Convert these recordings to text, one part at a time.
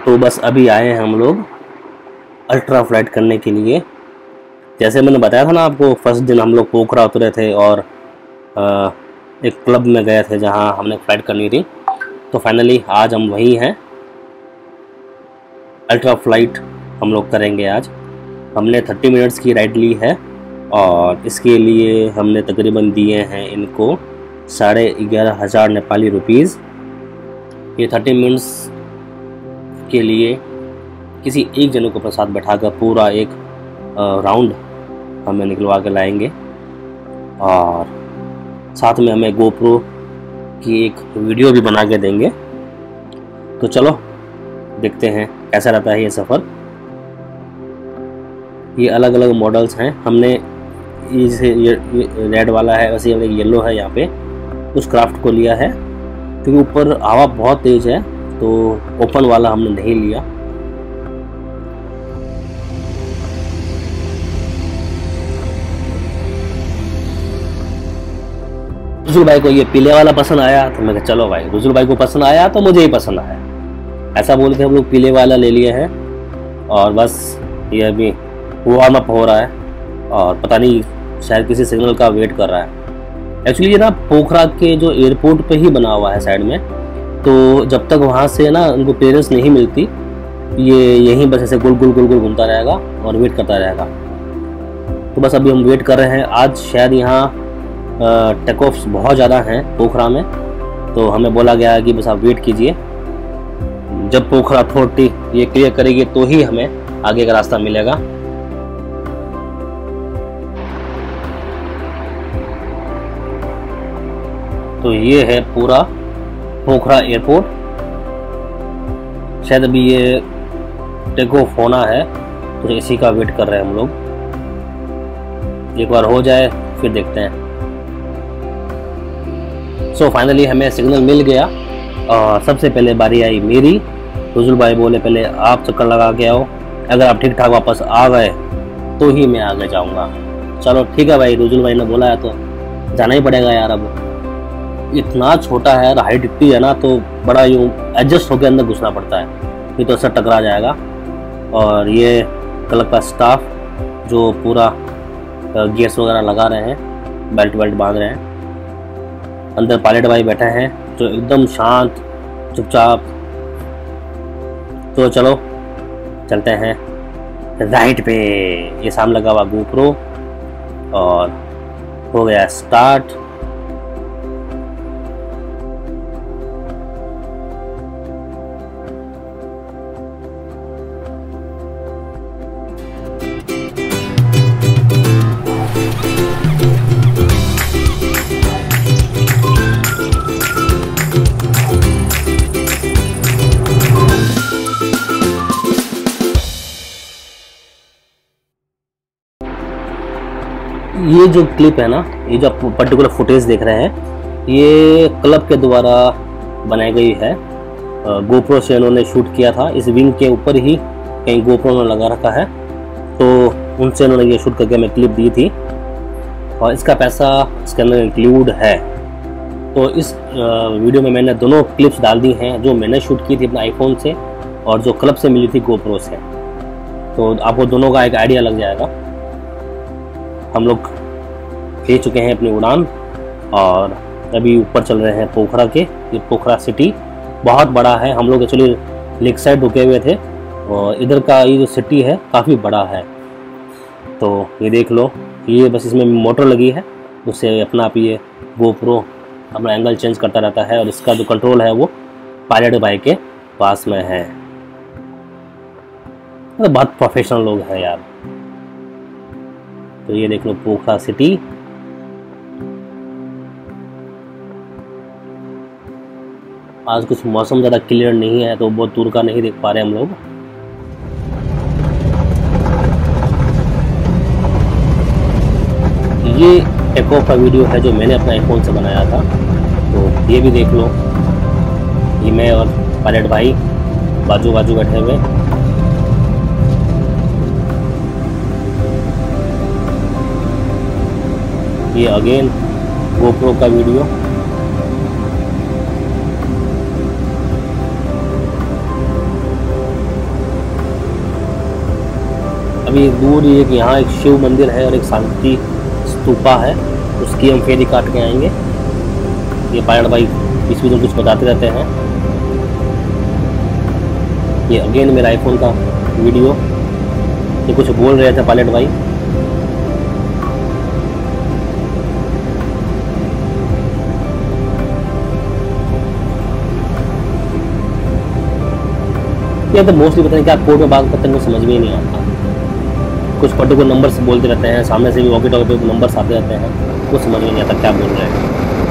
तो बस अभी आए हैं हम लोग अल्ट्रा फ्लाइट करने के लिए। जैसे मैंने बताया था ना आपको, फर्स्ट दिन हम लोग पोखरा उतरे थे और एक क्लब में गए थे जहां हमने फ़्लाइट करनी थी। तो फाइनली आज हम वहीं हैं, अल्ट्रा फ्लाइट हम लोग करेंगे आज। हमने 30 मिनट्स की राइड ली है और इसके लिए हमने तकरीबन दिए हैं इनको 11,500 नेपाली रुपीज़। ये 30 मिनट्स के लिए किसी एक जने को अपने साथ बैठाकर पूरा एक राउंड हमें निकलवा के लाएंगे और साथ में हमें गोप्रो की एक वीडियो भी बना के देंगे। तो चलो देखते हैं कैसा रहता है ये सफ़र। ये अलग अलग मॉडल्स हैं। हमने ये जैसे ये रेड वाला है, वैसे ये येलो है, यहाँ पे उस क्राफ्ट को लिया है क्योंकि ऊपर हवा बहुत तेज़ है, तो ओपन वाला हमने नहीं लिया। रुजुल भाई को ये पीले वाला पसंद आया तो मैं कहा चलो भाई, रुजुल भाई को पसंद आया तो मुझे ही पसंद आया, ऐसा बोल के हम लोग पीले वाला ले लिए हैं। और बस ये अभी वार्म अप हो रहा है और पता नहीं शायद किसी सिग्नल का वेट कर रहा है। एक्चुअली ये ना पोखरा के जो एयरपोर्ट पे ही बना हुआ है साइड में, तो जब तक वहाँ से ना उनको क्लियरेंस नहीं मिलती, ये यहीं बस ऐसे गोल गोल गोल गोल घूमता रहेगा और वेट करता रहेगा। तो बस अभी हम वेट कर रहे हैं। आज शायद यहाँ टेक ऑफ्स बहुत ज़्यादा हैं पोखरा में, तो हमें बोला गया है कि बस आप वेट कीजिए, जब पोखरा अथॉरिटी ये क्लियर करेगी तो ही हमें आगे का रास्ता मिलेगा। तो ये है पूरा पोखरा एयरपोर्ट। शायद अभी ये टेक ऑफ होना है, तो इसी का वेट कर रहे हैं हम लोग। एक बार हो जाए फिर देखते हैं। सो फाइनली हमें सिग्नल मिल गया और सबसे पहले बारी आई मेरी। रुजुल भाई बोले पहले आप चक्कर लगा के आओ, अगर आप ठीक ठाक वापस आ गए तो ही मैं आगे जाऊंगा। चलो ठीक है भाई, रुजुल भाई ने बोला है तो जाना ही पड़ेगा यार। अब इतना छोटा है, हाइट इतनी है ना, तो बड़ा यूँ एडजस्ट होकर अंदर घुसना पड़ता है, नहीं तो असर टकरा जाएगा। और ये क्लब का स्टाफ जो पूरा गेट्स वगैरह लगा रहे हैं, बेल्ट बांध रहे हैं। अंदर पायलट भाई बैठे हैं जो एकदम शांत चुपचाप। तो चलो चलते हैं राइट पे। ये सामने लगा हुआ गोप्रो और हो गया स्टार्ट। ये जो क्लिप है ना, ये जो पर्टिकुलर फुटेज देख रहे हैं, ये क्लब के द्वारा बनाई गई है। गोप्रो से उन्होंने शूट किया था। इस विंग के ऊपर ही कहीं गोप्रो ने लगा रखा है, तो उनसे उन्होंने ये शूट करके हमें क्लिप दी थी और इसका पैसा इसके अंदर इंक्लूड है। तो इस वीडियो में मैंने दोनों क्लिप्स डाल दी हैं, जो मैंने शूट की थी अपने आईफोन से और जो क्लब से मिली थी गोप्रो से। तो आपको दोनों का एक आइडिया लग जाएगा। हम लोग ले चुके हैं अपनी उड़ान और अभी ऊपर चल रहे हैं पोखरा के। ये पोखरा सिटी बहुत बड़ा है। हम लोग एक्चुअली लेक साइड रुके हुए थे और इधर का ये जो सिटी है काफ़ी बड़ा है। तो ये देख लो, ये बस इसमें मोटर लगी है, उससे अपना आप ये गोप्रो अपना एंगल चेंज करता रहता है और इसका जो कंट्रोल है वो पायलट भाई के पास में है। तो बहुत प्रोफेशनल लोग हैं यार। तो ये देख लो पोखरा सिटी। आज कुछ मौसम ज़्यादा क्लियर नहीं है तो बहुत दूर का नहीं देख पा रहे हम लोग। ये टेक ऑफ का वीडियो है जो मैंने अपने आईफोन से बनाया था, तो ये भी देख लो। ये मैं और पायलट भाई बाजू बाजू बैठे हुए। ये अगेन गोप्रो का वीडियो। अभी दूर एक यहाँ एक शिव मंदिर है और एक शांति स्तूपा है, उसकी हम फेरी काट के आएंगे। ये पायलट भाई बीच में कुछ बताते रहते हैं। ये अगेन मेरा आईफोन का वीडियो, ये कुछ बोल रहे थे पायलट भाई। ये तो मोस्टली पता नहीं क्या कोड में बात करते हैं, मुझे समझ में ही नहीं आता। कुछ पर्टिकुलर नंबर्स बोलते रहते हैं, सामने से भी वॉकी टॉकी पे नंबर्स आते रहते हैं, कुछ समझ में नहीं आता क्या बोल रहे हैं।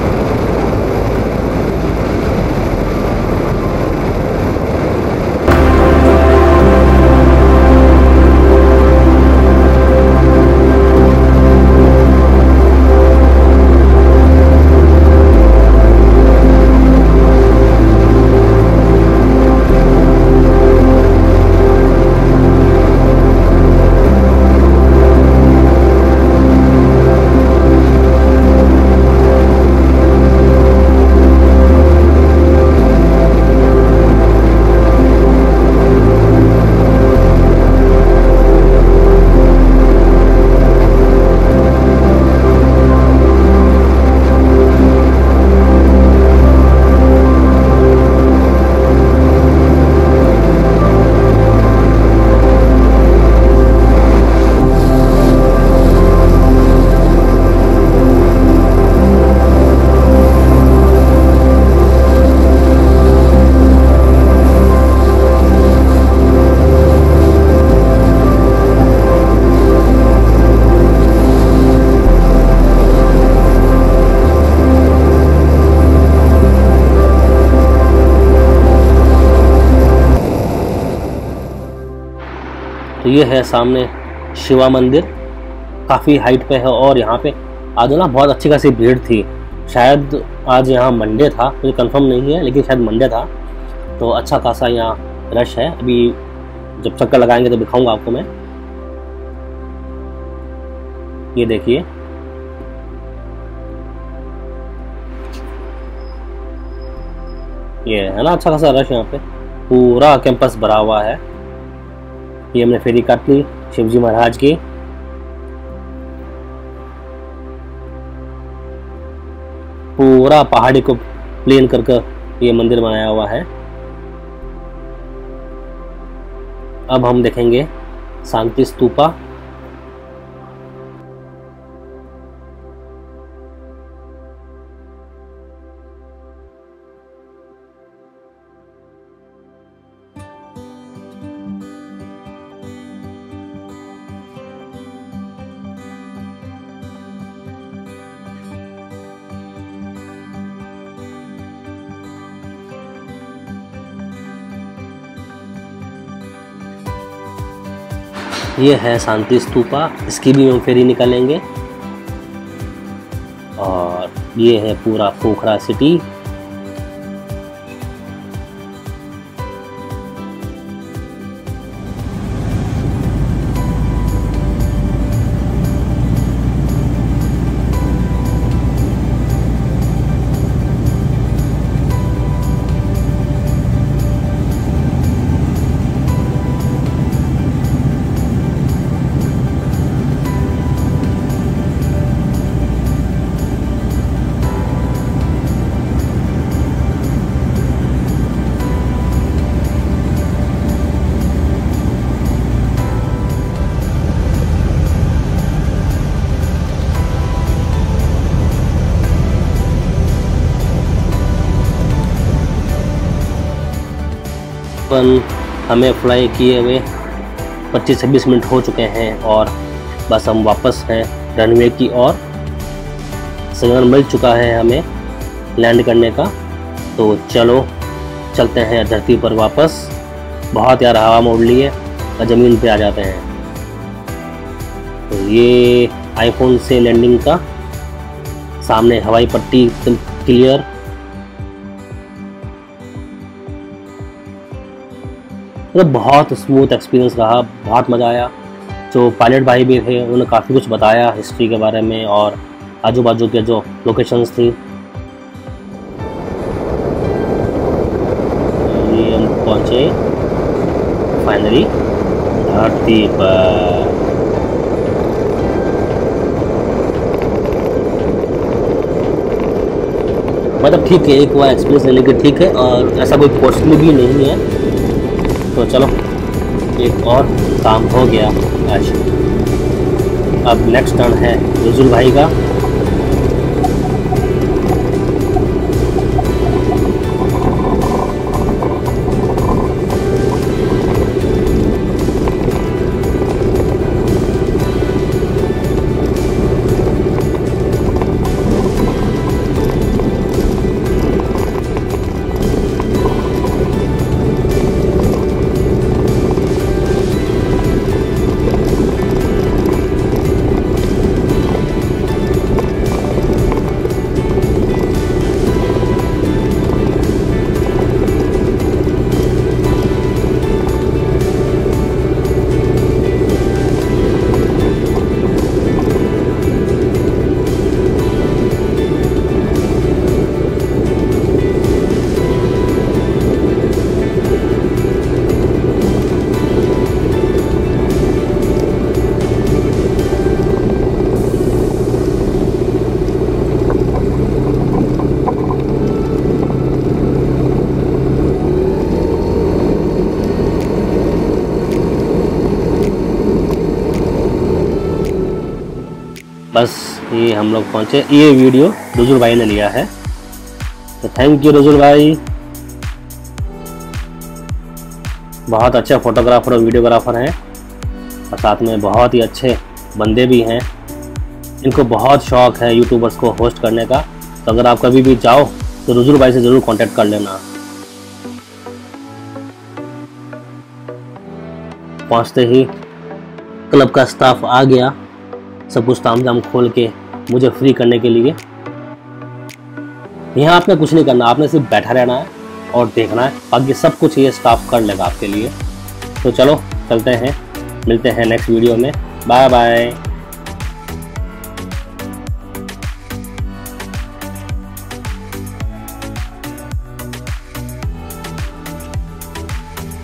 तो ये है सामने शिवा मंदिर, काफ़ी हाइट पे है और यहाँ पे आज ना बहुत अच्छी खासी भीड़ थी। शायद आज यहाँ मंडे था, मुझे कंफर्म नहीं है, लेकिन शायद मंडे था, तो अच्छा खासा यहाँ रश है। अभी जब चक्कर लगाएंगे तो दिखाऊंगा आपको मैं। ये देखिए, ये है ना अच्छा खासा रश, यहाँ पे पूरा कैंपस भरा हुआ है। ये हमने फेरी काट ली शिवजी महाराज की। पूरा पहाड़ी को प्लेन करके ये मंदिर बनाया हुआ है। अब हम देखेंगे शांति स्तूपा। ये है शांति स्तूपा, इसकी भी हम फेरी निकालेंगे। और ये है पूरा पोखरा सिटी। हमें फ्लाई किए हुए 25-26 मिनट हो चुके हैं और बस हम वापस हैं रनवे की ओर। सिग्नल मिल चुका है हमें लैंड करने का, तो चलो चलते हैं धरती पर वापस। बहुत यार हवा में उड़ ली है और ज़मीन पे आ जाते हैं। तो ये आईफोन से लैंडिंग का, सामने हवाई पट्टी एकदम क्लियर। तो बहुत स्मूथ एक्सपीरियंस रहा, बहुत मज़ा आया। जो पायलट भाई भी थे उन्होंने काफ़ी कुछ बताया हिस्ट्री के बारे में और आजू बाजू के जो लोकेशंस थी। ये हम पहुँचे फाइनली धरती पर। मतलब ठीक है, एक बार एक्सपीरियंस लेने के ठीक है, और ऐसा कोई कॉस्टली भी नहीं है। तो चलो एक और काम हो गया आज। अब नेक्स्ट टर्न है रुजुल भाई का। बस ये हम लोग पहुँचे। ये वीडियो रुजुल भाई ने लिया है, तो थैंक यू रुजुल भाई। बहुत अच्छे फोटोग्राफर और वीडियोग्राफर हैं, और साथ में बहुत ही अच्छे बंदे भी हैं। इनको बहुत शौक है यूट्यूबर्स को होस्ट करने का। तो अगर आप कभी भी जाओ तो रुजुल भाई से ज़रूर कांटेक्ट कर लेना। पहुँचते ही क्लब का स्टाफ आ गया, सब कुछ तामझाम खोल के मुझे फ्री करने के लिए। यहाँ आपने कुछ नहीं करना, आपने सिर्फ बैठा रहना है और देखना है, बाकी सब कुछ ये स्टाफ कर लेगा आपके लिए। तो चलो चलते हैं, मिलते हैं नेक्स्ट वीडियो में। Bye bye.